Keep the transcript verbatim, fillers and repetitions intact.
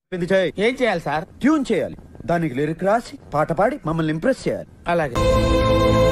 ఇది చేయి. ఏం చేయాలి సార్? ట్యూన్ చేయాలి, దానికి లిరిక్ రాసి పాట పాడి మమ్మల్ని ఇంప్రెస్ చేయాలి. అలాగే